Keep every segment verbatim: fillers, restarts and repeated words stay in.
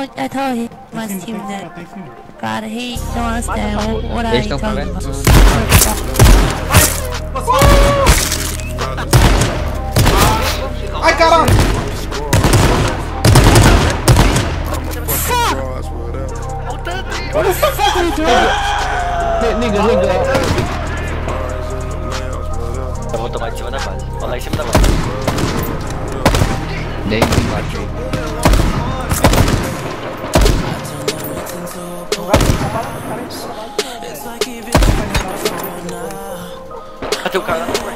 told I told him my team that God he don't understand what, what I told him. Ai caralho! Liga, liga. Eu vou tomar de cima da base. Vou lá em cima da base. Dei embaixo. Bateu o cara lá no porta.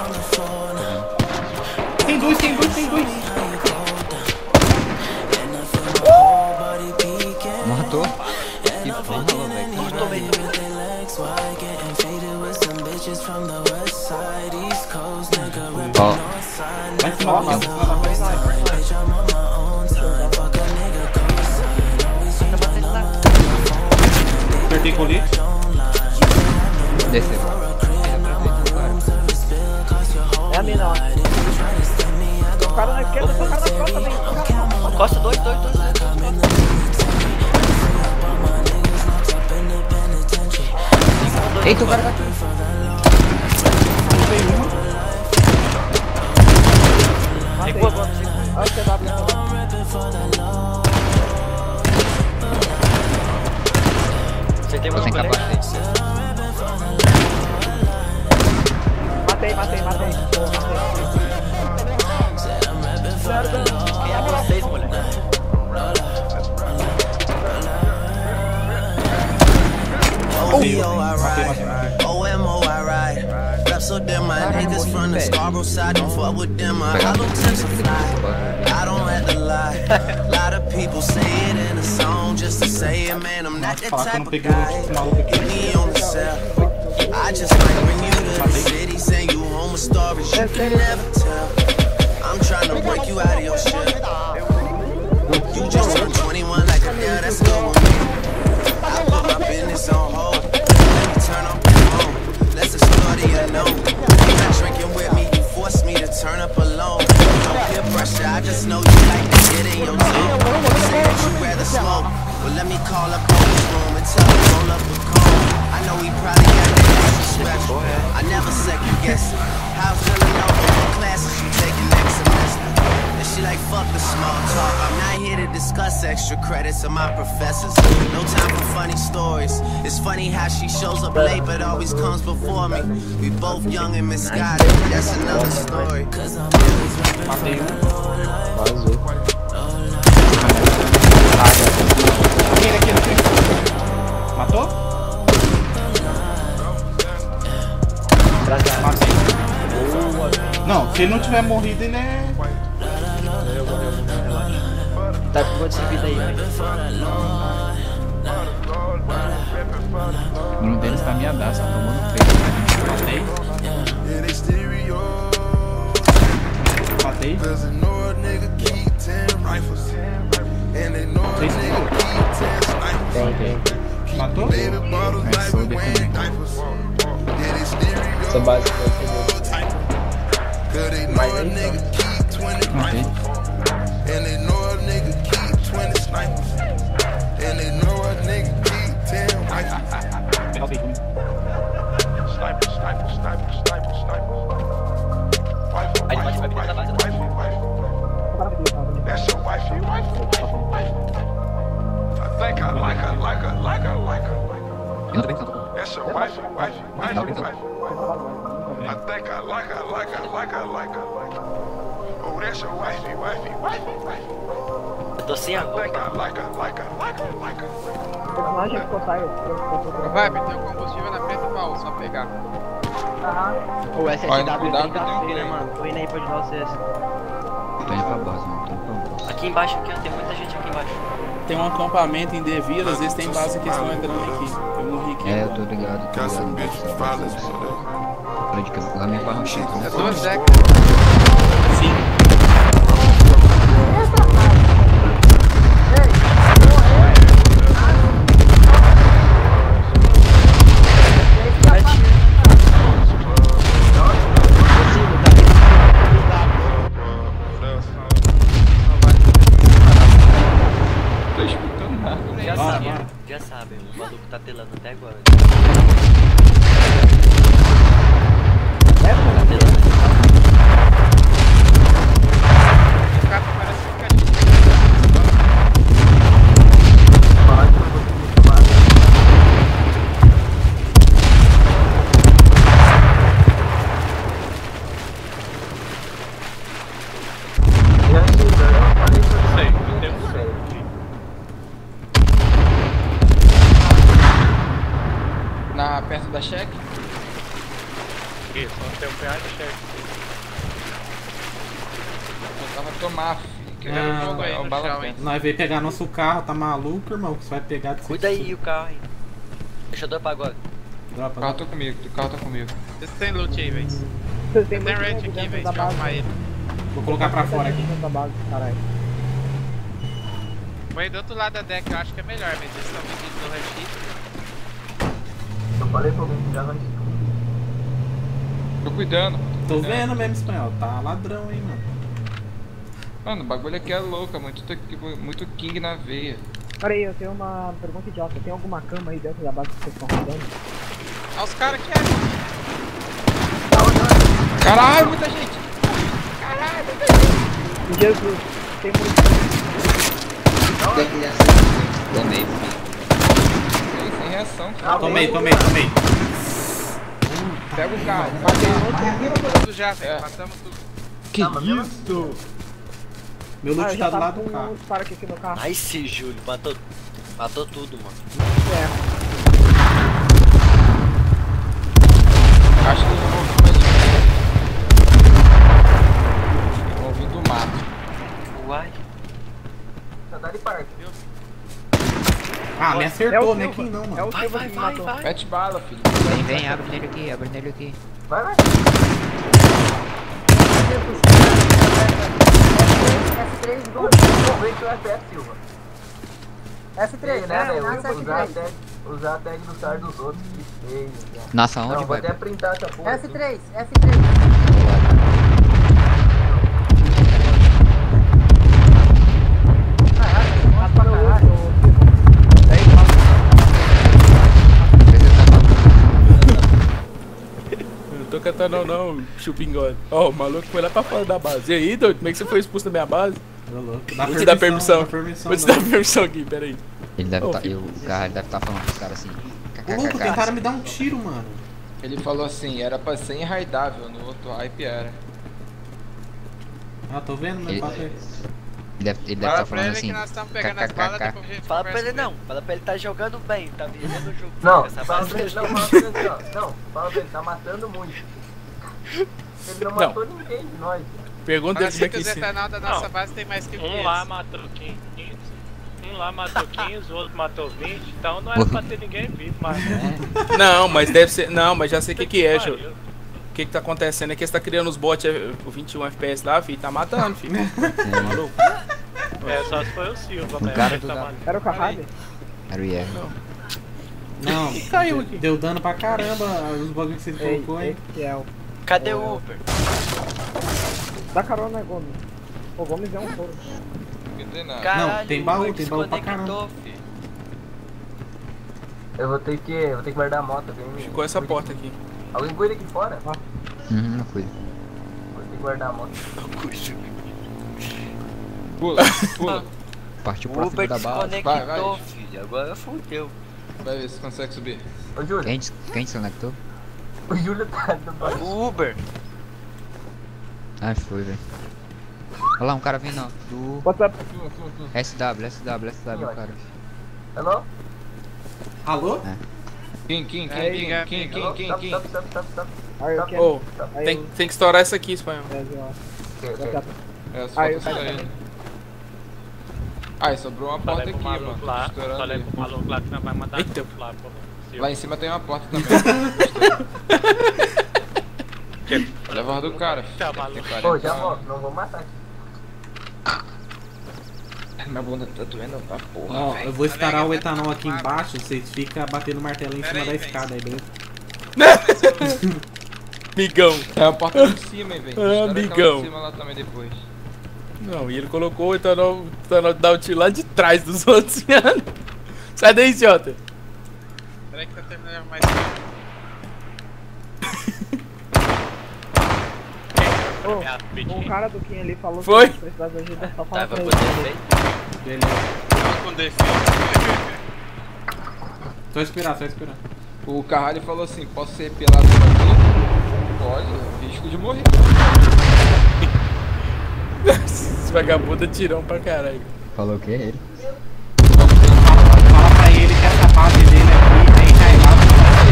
Tem dois, tem dois, tem dois. Matou? Que porra, velho. Matou mesmo. Ó. Vai em cima da base. Apertei colete. Desceu. É a mina lá. O cara na esquerda, o cara na costa também. Costa, dois, dois, dois. Eita, o cara vai. Segura, bota, segura. Olha o C W. Acertei Tô meu sem colete. capacete. Matei, matei, matei. Quem é vocês, moleque? Oh, O M O I ride. Reps up them, my niggas from the Scarborough side. Don't fuck with them, my hollow tips are fly. I don't have to lie. A lot of people say it in a song just to say it, man. I'm not that type of guy. Get me on the cell. I just might bring you to the city, send you home with stories you can never tell. I'm trying to break you out of your shit. You just turned twenty-one like a deal, that's good with me. I put my business on hold. Let me turn off the phone. Let's explore the unknown. You're not drinking with me, you forced me to turn up alone. Don't peer pressure, I just know you like to get in your zone. You say that you rather smoke. Well, let me call up on his room and tell him roll up a cone. I know he probably got that extra special. I never second guess it. How's Villanova? What classes you taking next semester? And she like, fuck the small talk. I'm not here to discuss extra credits of my professors. No time for funny stories. It's funny how she shows up late but always comes before me. We both young and misguided. That's another story. Cause I'm always Matei um. Vazou. Aqui, aqui, aqui. Matou? Matei. Não, se ele não tiver morrido, ele é... Tá com quantos de vida aí, velho? Um deles tá miadaço, tá tomando peito. Matei. Matei. Tem, tem. Matou? Começou defendendo. Essa base vai ser mais aí, Matei. And they know a nigga keep twenty snipers. And they know a nigga keep ten rifles. Sniper, sniper, sniper, sniper, sniper. Rifle, Aí, rifle, vai vir da base. rifle, rifle, rifle. That's your wifey, wifey, wifey, wifey. I think I like her, like her, like her, like her, like her. Eu não tô pensando. That's your wifey, wifey, wifey, wifey, wifey. I think I like her, like her, like her, like her, like her. Oh, that's your wifey, wifey, wifey, wifey. Eu tô sem I agora. think I like her, like her, like her, like her. O personagem ficou saindo. Vai, tem o combustível na frente do baú, só pegar. O S S Olha, W cuidado tem que tem um café, né, trem. mano? Tô indo aí pra ajudar vocês. Tô indo pra base, mano. Tô indo pra base. Aqui embaixo, aqui, ó, tem muita gente aqui embaixo. Tem um acampamento em Devila, às vezes tem base que estão entrando aqui. Eu morri aqui. É, eu tô ligado, tô ligado. Tô de que lá minha barranquinha. É dois Zé. Sim. O maluco tá telando até agora. É, Tá telando. O cara parece um cachorro. Sei, não tem um sei. Na, perto da cheque? Isso, nós temos um reais de cheque. Eu tava tomar, filho. Que Ah, era um jogo aí no no bala chão, hein? pé. Nós veio pegar nosso carro, tá maluco, irmão? Que você vai pegar de Cuida aí o carro, hein. Deixa eu dropar agora. O Dropa, carro tá comigo, o carro tá comigo. Vocês têm loot aí, velho. Vocês têm Tem muito range nego aqui, dentro velho. da Deixa eu base. arrumar ele. Vou colocar pra fora aqui. Dentro da base, caralho. Põe do outro lado da deck, eu acho que é melhor, mas eles estão vendidos no ranch. Eu falei pra alguém que já vai. Tô cuidando. Tô vendo mesmo, espanhol. Tá ladrão, hein, mano. Mano, o bagulho aqui é louco, é muito, muito king na veia. Peraí, eu tenho uma pergunta idiota. Tem alguma cama aí dentro da base que vocês estão rodando? Olha os caras que é. Caralho, muita gente! Jesus, tem muito. Tomei. Sem, sem reação. Tomei, tomei, tomei. Pega o carro. Tudo já, velho. É. Matamos tudo. Que isso? Meu Ah, loot eu já tá do tava lado do com carro. uns caras aqui, aqui no carro. Nice, Júlio. Matou, matou tudo, mano. É. Acho que eu vou mais de vou vir do mato. Uai. Tá de parque. Ah, me É acertou, o né? Silva. Aqui não, É mano. o Vai, Silva vai, que me vai, matou. vai. Mete bala, filho. Vem, vem, abre nele aqui, abre nele aqui. Vai, vai. S três do Silva. S três, né? Usar a tag, usar a tag do sar dos outros. Que feio, cara. Nossa, onde Não, vou vai? até printar essa porra. S três, S três. Mas para o outro, Eu não tô cantando não, não, chupingode. Ó, o maluco foi lá pra fora da base. E aí, doido, como é que você foi expulso da minha base? Tô louco. Dá Vou te dar permissão. dá permissão. Vou te dar permissão aqui, peraí. Ele deve Ô, tá, filho. eu, o cara deve estar falando pros caras assim. Ô, louco, tentaram me dar um tiro, mano. Ele falou assim, era pra ser enraidável, no outro hype era. Ah, tô vendo, mas Ele, papo aí. ele deve ele deve Fala tá pra falando ele assim. que nós estamos pegando as balas, depois a gente Fala pra conversa ele com não. Fala pra ele tá jogando bem, tá vendendo o jogo. Não, Essa fala base pra ele, tá não, fala pra ele assim, ó. Não, fala pra ele, tá matando muito. Ele não matou ninguém de nós. Pergunta Mas dele como é se que os sim. etanol da nossa Não. base tem mais que Um quinhentos. lá matou quinze. Um lá matou quinze, o outro matou vinte. Então não era pra ter ninguém vivo, mas. Não, mas deve ser. Não, mas já sei o que que é, Pariu. Jô. O que que tá acontecendo é que você tá criando os bots é, com vinte e um F P S lá, filho. Tá matando, filho. Tá maluco? É, só se foi o Silva, Um velho. cara Ele do tá da- maluco. Era o Carrade? Era o I R. Não, Caiu aqui. deu dano pra caramba os bagulhos que você Ei, colocou, hein? esse é o... Cadê o Uber? Dá carona, Gomes. O Gomes é um touro. Não tem nada. Caralho, tem baú, o Uber tem baú pra desconectou, filho. Eu vou ter que, vou ter que guardar a moto. Alguém, Ficou essa porta aqui. alguém cuida aqui fora? Vou Uhum, não fui. ter que guardar a moto. Pula, pula. Partiu O pra Uber cima da bala. Vai, desconectou, vai. filho. Agora fudeu. Vai ver se consegue subir. Ô, Júlio, Quem, quem desconectou? o Júlio tá do baixo. O Uber. Ai, foi, velho. Olha lá, um cara vindo, ó. Do WhatsApp. S W, S W, S W, cara. Hello? Alô? Quem, quem, quem, Aí, quem, Gabi. quem, quem, Hello? quem, Stop, quem? stop, stop, stop, stop. Are you okay? Ô, Aí tem, eu- tem que estourar essa aqui, espanhol. É, ó. É, WhatsApp. só Aí, tá o cara saindo. Ai, sobrou uma porta Falei aqui, pro maluco mano. lá. Estourando Falei ali. pro maluco lá que não vai mandar Eita. tudo lá, pô. Lá em cima tem uma porta também. Leva a do cara. Tá filho. maluco. Tem Pô, já quarenta. volto, não vou matar aqui. Minha bunda tá doendo pra porra, Ó, velho. eu vou instalar o etanol aqui embaixo, vocês ficam batendo martelo em Pera cima aí, da velho. escada aí, beleza? Migão. É a porta lá de cima, hein, velho. Ah, Estoura aquela amigão. de cima lá também depois. Não, e ele colocou o etanol, o etanol da ulti lá de trás dos outros. Sai daí, idiota. Peraí que tá terminando mais tempo. O cara do Kim ali falou Foi? que precisava de ajuda, só fala pra ele. Beleza. Tava com defeito. Só esperar, só esperar. O Carralho falou assim, posso ser pelado aqui? Pode, risco de morrer. Esse vagabundo é tirão pra caralho. Falou o que é ele? Fala pra ele que essa base dele aqui tem cailado.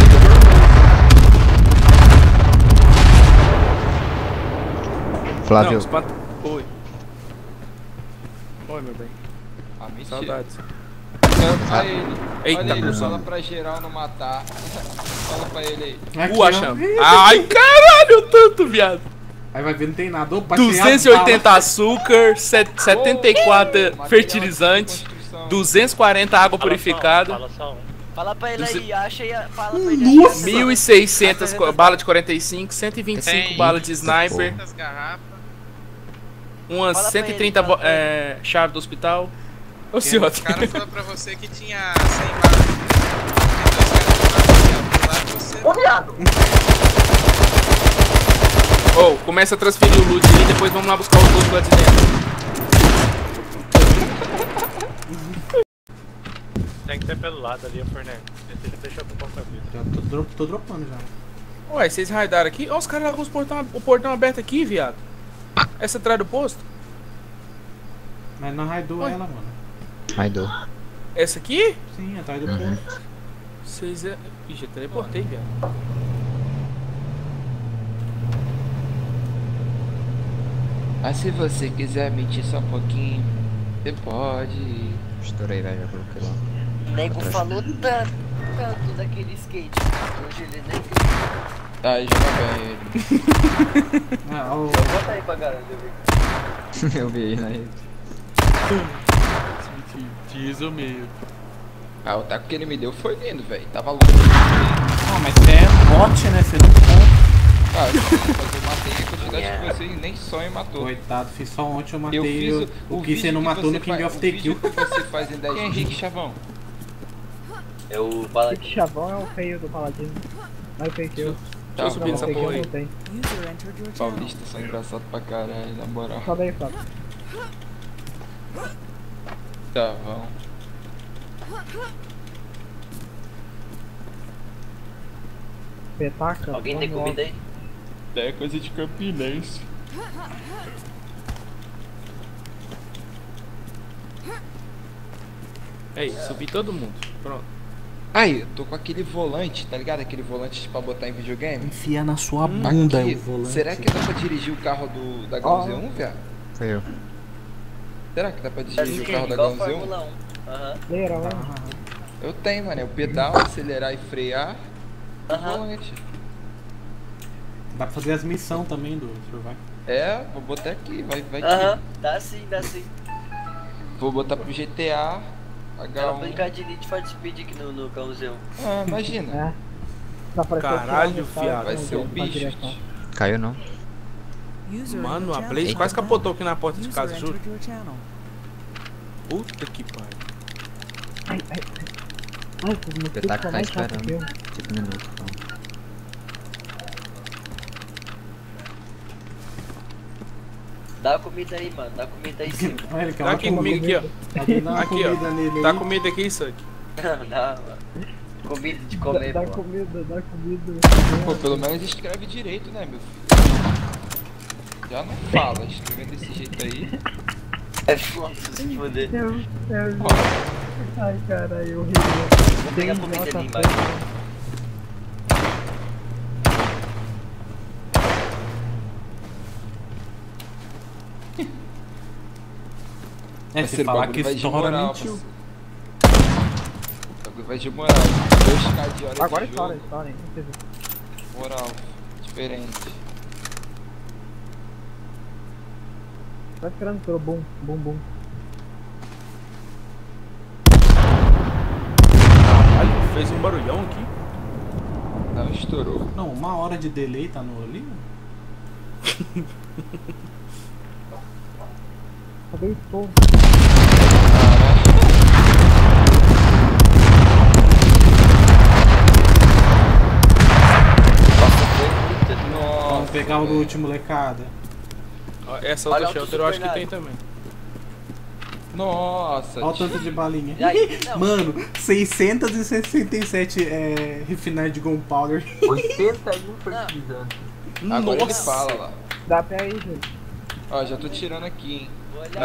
Flávio. Não, espanta... Oi. Oi, meu bem. Ah, mentira. Saudades. Fala Ah. ele. Eita, Olha ele, mano. fala pra geral não matar. Fala pra ele aí. O achamos. Ai, caralho, tanto, viado. Aí vai ver, não tem nada. Opa, duzentos e oitenta açúcar, setenta e quatro fertilizante, duzentos e quarenta água purificada. Fala só um. Fala pra ele Duze- aí, acha e fala pra ele. Nossa! mil e seiscentas bala de quarenta e cinco, cento e vinte e cinco Tem bala de sniper, quinhentas garrafas. umas Fala pra cento e ele, trinta fala bo- pra ele. é, chave do hospital. Ô, O senhor. cara falou pra você que tinha cem balas. Tem dois caras que você. Ô, viado! Ô, começa a transferir o loot e depois vamos lá buscar os loot lá de dentro. Tem que ser pelo lado ali, o Fernando. Esse ele deixou pro pouco a vida. Já tô, dro- tô dropando já. Ué, vocês raidaram aqui? Ó, os caras lá com os portão, o portão aberto aqui, viado. Essa atrás do posto? Mas não raidou Oi. ela, mano. Raidou. Essa aqui? Sim, atrás do Uhum. posto. Vocês é... Ih, já teleportei, viado. Mas se você quiser mentir só um pouquinho, você pode. Estourei, velho, já coloquei lá. O nego Atrás. falou tanto, tanto daquele skate. Hoje ele nem Tá, joga bem ele. Ah, o... bota aí pra galera ver. Eu vi aí na rede. Diz o meio. Ah, o taco que ele me deu foi lindo, velho. Tava louco. Ah, mas você é bot, né? Você não conta. Ah, mas eu matei a quantidade que vocês nem sonham matou. Coitado, fiz só ontem, eu matei Eu fiz o, o, o, o que você vídeo não que matou você no King faz- of the o vídeo Kill. que você faz em dez Henrique Chavão. É o O Paladino. Chavão é o feio do Paladino. Não é o feio que eu. Tá, eu subir nessa Não, o porra feio aí. não tem. Paulista são engraçados pra caralho, na moral. Só daí, Flávio. Chavão. Petaca. Alguém tem vamos comida lá. aí? É coisa de Campinense. Aí, subi todo mundo. Pronto. Aí, eu tô com aquele volante, tá ligado? Aquele volante pra botar em videogame. Enfia na sua Hum, bunda aqui, o volante. será que dá pra dirigir o carro do, da Gauze um, viado? Foi eu. Será que dá pra dirigir o Sim, carro da igual Gauze um? Fórmula um. Aham. Leira, ó. Eu tenho, mano. É o pedal, acelerar e frear. O Aham. volante. Dá pra fazer as missões também do Survival. É, vou botar aqui, vai, vai Aham. aqui. Dá sim, dá sim. Vou botar pro G T A, Ela H um. brincar de Need for Speed aqui no, no cãozão. Ah, imagina. É. Dá pra Caralho, tirar o viado. resultado, Vai ser o pra bicho. direção. Caiu não. Mano, a Blaze Eita. quase capotou aqui na porta de casa, juro. Puta que pariu. Ai, ai, ai. Ai, meu filho Petaca tá tá mais chato esperando. que eu. Cinco minutos, então. Dá comida aí, mano. Dá comida aí sim. Olha, ele quer Tá uma aqui comigo, aqui, ó. Alguém dá uma Aqui, comida ó. nele Tá aí. comida aqui, isso aqui. Não, dá, mano. Comida de Dá, comer, dá pô. comida, dá comida. Pô, pelo menos escreve direito, né, meu filho? Já não fala, escrevendo desse jeito aí. É foda se foder. Eu, eu, Ó, ai, caralho, horrível. Vou pegar a comida ali embaixo. É, vai se ser falar bagulho que vai de estoura, moral, mentiu. parceiro. O bagulho vai de moral. dois K de hora Agora de estoura, jogo. estoura, hein? Não teve. Moral, diferente. Tá esperando pelo bum, bum, bum. Caralho, fez um barulhão aqui. Não, estourou. Não, uma hora de delay tá no ali? Cadê o povo? Caralho. pegar o loot, molecada. Ó, essa outra shelter eu acho que tem também. Nossa. Olha o tanto de balinha. Aí, não. Mano, seiscentos e sessenta e sete é, refinais de gunpowder. oitenta e um fertilizantes. Agora ele Nossa. fala lá. Dá pé aí, gente. Ó, já tô tirando aqui, hein.